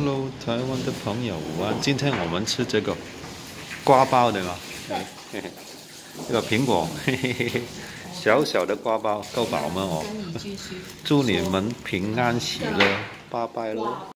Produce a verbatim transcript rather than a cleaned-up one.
Hello， 台湾的朋友午安。今天我们吃这个瓜包对吗？嘿嘿，这个苹果，嘿嘿嘿嘿，小小的瓜包够饱吗？哦，祝你们平安喜乐，拜拜喽。